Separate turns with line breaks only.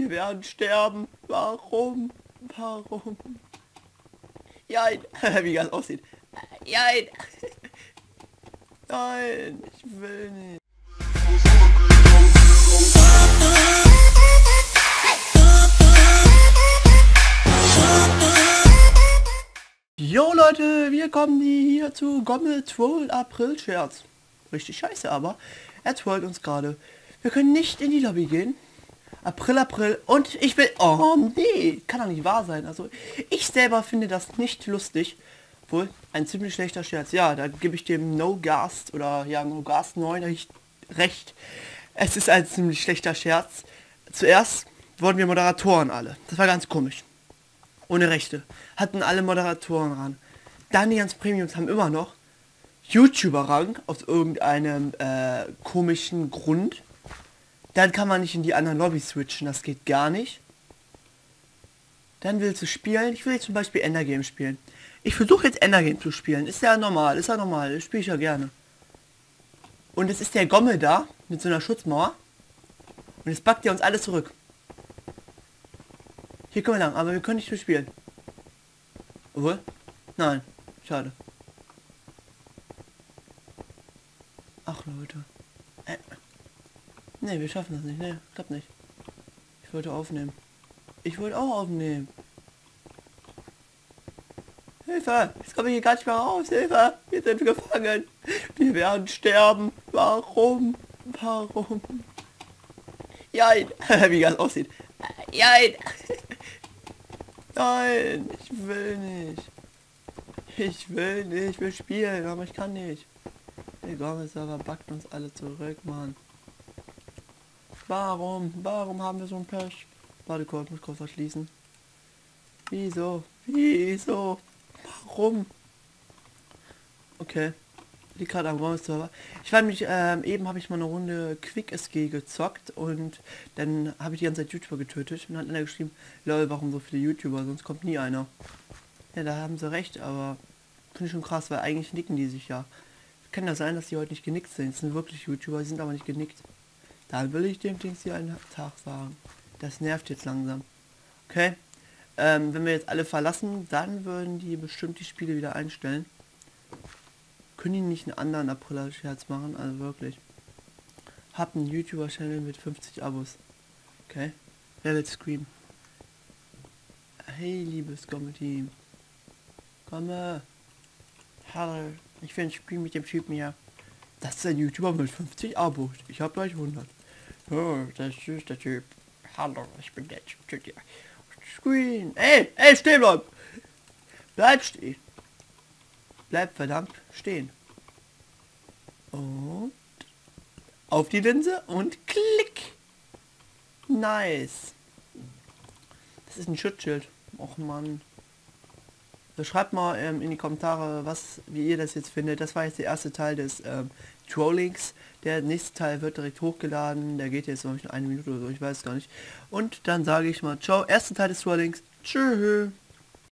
Wir werden sterben. Warum? Warum? Nein. Wie das aussieht. Nein. Nein. Ich will nicht. Jo Leute, wir kommen hier zu Gommel Troll April Scherz. Richtig scheiße, aber er trollt uns gerade. Wir können nicht in die Lobby gehen. April und ich will... Oh nee, kann doch nicht wahr sein. Also ich selber finde das nicht lustig. Wohl ein ziemlich schlechter Scherz. Ja, da gebe ich dem NoGast oder ja NoGast 9 recht. Es ist ein ziemlich schlechter Scherz. Zuerst wurden wir Moderatoren alle. Das war ganz komisch. Ohne Rechte. Hatten alle Moderatoren ran. Dann die ganzen Premiums haben immer noch YouTuber-Rang aus irgendeinem komischen Grund. Dann kann man nicht in die anderen Lobbys switchen, das geht gar nicht. Dann willst du spielen. Ich will jetzt zum Beispiel Endergame spielen. Ich versuche jetzt Endergame zu spielen. Ist ja normal, Das spiele ich ja gerne. Und es ist der Gommel da, mit so einer Schutzmauer. Und jetzt packt er uns alle zurück. Hier können wir lang, aber wir können nicht mehr spielen. Obwohl? Nein. Schade. Ach Leute. Ne, wir schaffen das nicht. Ne, klappt nicht. Ich wollte aufnehmen. Ich wollte auch aufnehmen. Hilfe! Jetzt komme ich hier gar nicht mehr raus. Hilfe! Wir sind gefangen. Wir werden sterben. Warum? Warum? Nein! Wie das aussieht. Nein! Nein! Ich will nicht. Ich will spielen, aber ich kann nicht. Der Gommel-Server backt uns alle zurück, Mann. Warum? Warum haben wir so ein Pech? Warte kurz, muss kurz verschließen. Wieso? Wieso? Warum? Okay. Liegt gerade am Gommel-Server. Ich fand mich, eben habe ich mal eine Runde Quick SG gezockt und dann habe ich die ganze Zeit YouTuber getötet und dann hat einer geschrieben, lol, warum so viele YouTuber, sonst kommt nie einer. Ja, da haben sie recht, aber finde ich schon krass, weil eigentlich nicken die sich ja. Kann das sein, dass die heute nicht genickt sind? Das sind wirklich YouTuber, die sind aber nicht genickt. Dann will ich dem Dings hier einen Tag sagen. Das nervt jetzt langsam. Okay. Wenn wir jetzt alle verlassen, dann würden die bestimmt die Spiele wieder einstellen. Können die nicht einen anderen April-Scherz machen? Also wirklich. Hab einen YouTuber-Channel mit 50 Abos. Okay. Wer will screamen? Hey, liebes Gommel-Team. Komme. Hallo. Ich will ein Spiel mit dem Typen hier. Das ist ein YouTuber mit 50 Abos. Ich habe gleich 100. Oh, das ist der Typ. Hallo, ich bin der Typ. Screen. Ey, stehen bleib. Bleib stehen. Bleib verdammt stehen. Und auf die Linse und klick. Nice. Das ist ein Schutzschild. Och Mann. Schreibt mal in die Kommentare, wie ihr das jetzt findet. Das war jetzt der erste Teil des Trollings. Der nächste Teil wird direkt hochgeladen. Der geht jetzt noch eine Minute oder so, ich weiß gar nicht. Und dann sage ich mal ciao. Erster Teil des Trollings. Tschüss.